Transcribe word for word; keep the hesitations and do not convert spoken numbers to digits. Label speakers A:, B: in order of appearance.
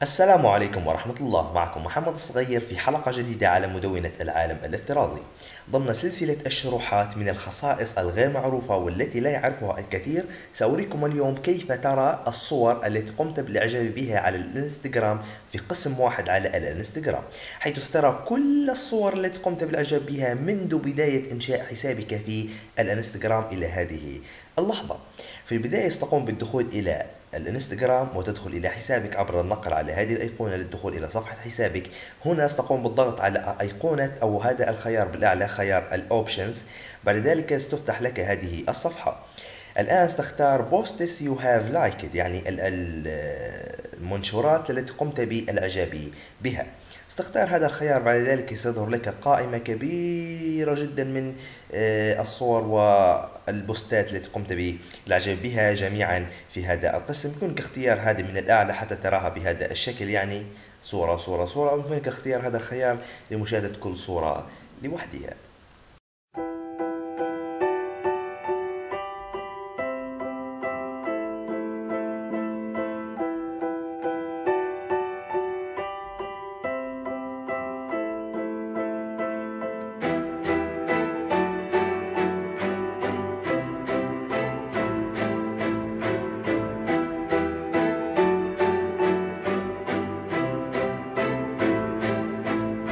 A: السلام عليكم ورحمة الله. معكم محمد الصغير في حلقة جديدة على مدونة العالم الافتراضي ضمن سلسلة الشروحات من الخصائص الغير معروفة والتي لا يعرفها الكثير. سأريكم اليوم كيف ترى الصور التي قمت بالإعجاب بها على الانستغرام في قسم واحد على الانستغرام، حيث سترى كل الصور التي قمت بالإعجاب بها منذ بداية إنشاء حسابك في الانستغرام إلى هذه اللحظة. في البداية ستقوم بالدخول إلى الانستغرام وتدخل إلى حسابك عبر النقر على هذه الأيقونة للدخول إلى صفحة حسابك. هنا ستقوم بالضغط على أيقونة أو هذا الخيار بالأعلى، خيار الأوبشنز. بعد ذلك ستفتح لك هذه الصفحة. الآن ستختار بوستس يو هاف لايكد، يعني ال- ال- المنشورات التي قمت بالإعجاب بها. ستختار هذا الخيار. بعد ذلك سيظهر لك قائمة كبيرة جدا من آه، الصور والبوستات التي قمت بالإعجاب بها جميعا في هذا القسم. يمكنك اختيار هذه من الأعلى حتى تراها بهذا الشكل، يعني صورة صورة صورة، أو يمكنك اختيار هذا الخيار لمشاهدة كل صورة لوحدها.